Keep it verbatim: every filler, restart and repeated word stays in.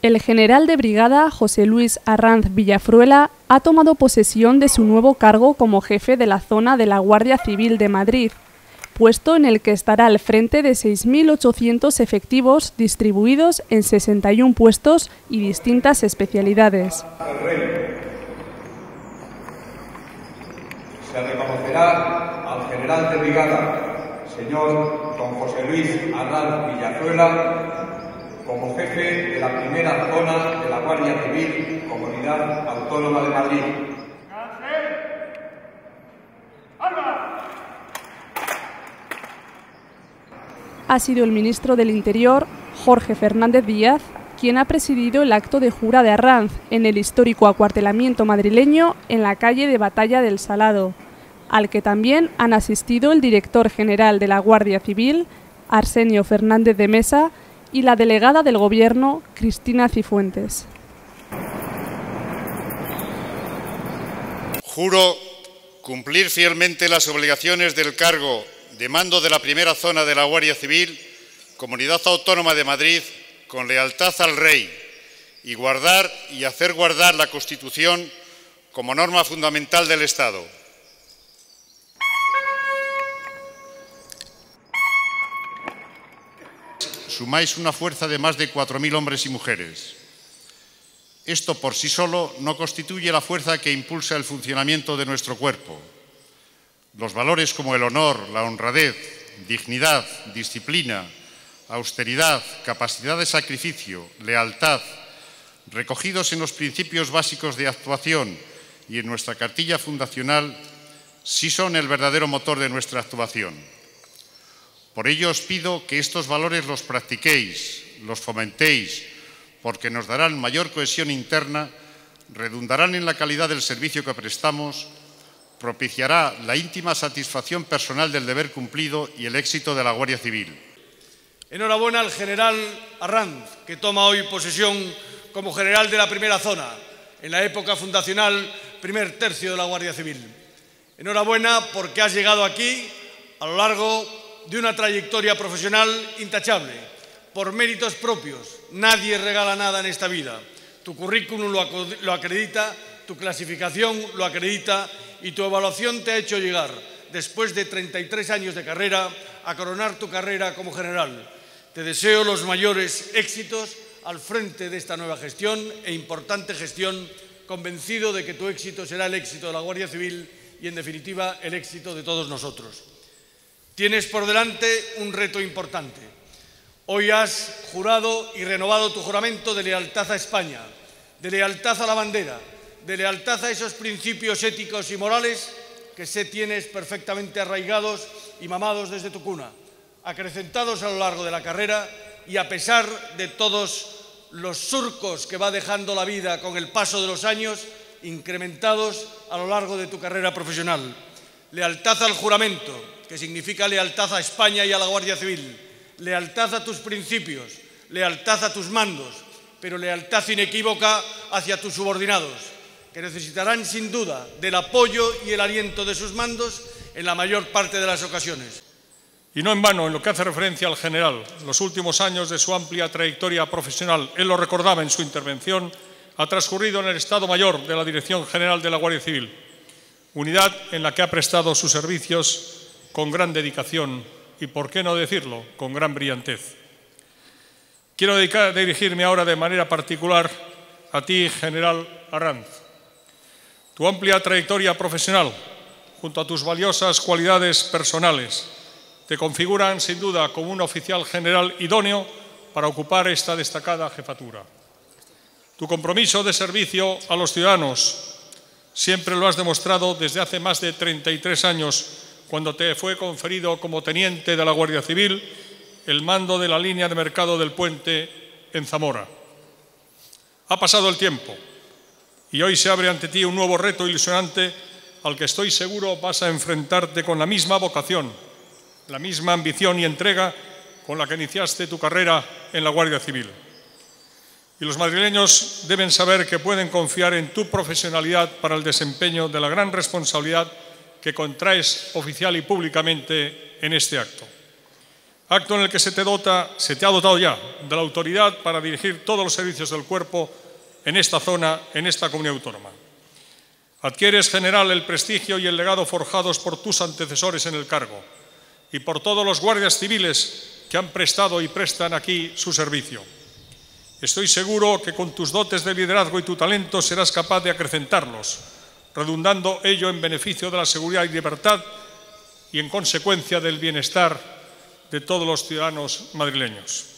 El general de brigada José Luis Arranz Villafruela ha tomado posesión de su nuevo cargo como jefe de la zona de la Guardia Civil de Madrid, puesto en el que estará al frente de seis mil ochocientos efectivos distribuidos en sesenta y un puestos y distintas especialidades. Se reconocerá al general de brigada, señor don José Luis Arranz Villafruela, como jefe de la primera zona de la Guardia Civil, Comunidad Autónoma de Madrid. Ha sido el ministro del Interior, Jorge Fernández Díaz, quien ha presidido el acto de jura de Arranz en el histórico acuartelamiento madrileño en la calle de Batalla del Salado, al que también han asistido el director general de la Guardia Civil, Arsenio Fernández de Mesa, y la delegada del Gobierno, Cristina Cifuentes. Juro cumplir fielmente las obligaciones del cargo de mando de la primera zona de la Guardia Civil, Comunidad Autónoma de Madrid, con lealtad al Rey, y guardar y hacer guardar la Constitución como norma fundamental del Estado. Sumáis una fuerza de más de cuatro mil hombres y mujeres. Esto por sí solo no constituye la fuerza que impulsa el funcionamiento de nuestro cuerpo. Los valores como el honor, la honradez, dignidad, disciplina, austeridad, capacidad de sacrificio, lealtad, recogidos en los principios básicos de actuación y en nuestra cartilla fundacional, sí son el verdadero motor de nuestra actuación. Por ello os pido que estos valores los practiquéis, los fomentéis, porque nos darán mayor cohesión interna, redundarán en la calidad del servicio que prestamos, propiciará la íntima satisfacción personal del deber cumplido y el éxito de la Guardia Civil. Enhorabuena al general Arranz, que toma hoy posesión como general de la primera zona, en la época fundacional, primer tercio de la Guardia Civil. Enhorabuena porque has llegado aquí a lo largo de una trayectoria profesional intachable, por méritos propios. Nadie regala nada en esta vida. Tu currículum lo acredita, tu clasificación lo acredita y tu evaluación te ha hecho llegar, después de treinta y tres años de carrera, a coronar tu carrera como general. Te deseo los mayores éxitos al frente de esta nueva gestión e importante gestión, convencido de que tu éxito será el éxito de la Guardia Civil y, en definitiva, el éxito de todos nosotros. Tienes por delante un reto importante. Hoy has jurado y renovado tu juramento de lealtad a España, de lealtad a la bandera, de lealtad a esos principios éticos y morales que sé tienes perfectamente arraigados y mamados desde tu cuna, acrecentados a lo largo de la carrera y a pesar de todos los surcos que va dejando la vida con el paso de los años, incrementados a lo largo de tu carrera profesional. Lealtad al juramento, que significa lealtad a España y a la Guardia Civil, lealtad a tus principios, lealtad a tus mandos, pero lealtad inequívoca hacia tus subordinados, que necesitarán sin duda del apoyo y el aliento de sus mandos en la mayor parte de las ocasiones. Y no en vano, en lo que hace referencia al general, los últimos años de su amplia trayectoria profesional, él lo recordaba en su intervención, ha transcurrido en el Estado Mayor de la Dirección General de la Guardia Civil, unidad en la que ha prestado sus servicios con gran dedicación y, por qué no decirlo, con gran brillantez. Quiero dedicar, dirigirme ahora de manera particular a ti, general Arranz. Tu amplia trayectoria profesional, junto a tus valiosas cualidades personales, te configuran sin duda como un oficial general idóneo para ocupar esta destacada jefatura. Tu compromiso de servicio a los ciudadanos siempre lo has demostrado desde hace más de treinta y tres años, cuando te fue conferido como teniente de la Guardia Civil el mando de la línea de mercado del Puente en Zamora. Ha pasado el tiempo y hoy se abre ante ti un nuevo reto ilusionante al que estoy seguro vas a enfrentarte con la misma vocación, la misma ambición y entrega con la que iniciaste tu carrera en la Guardia Civil. Y los madrileños deben saber que pueden confiar en tu profesionalidad para el desempeño de la gran responsabilidad que contraes oficial y públicamente en este acto. acto en el que se te, dota, se te ha dotado ya de la autoridad para dirigir todos los servicios del cuerpo en esta zona, en esta comunidad autónoma. Adquieres, general, el prestigio y el legado forjados por tus antecesores en el cargo y por todos los guardias civiles que han prestado y prestan aquí su servicio. Estoy seguro que con tus dotes de liderazgo y tu talento serás capaz de acrecentarlos, redundando ello en beneficio de la seguridad y libertad y, en consecuencia, del bienestar de todos los ciudadanos madrileños.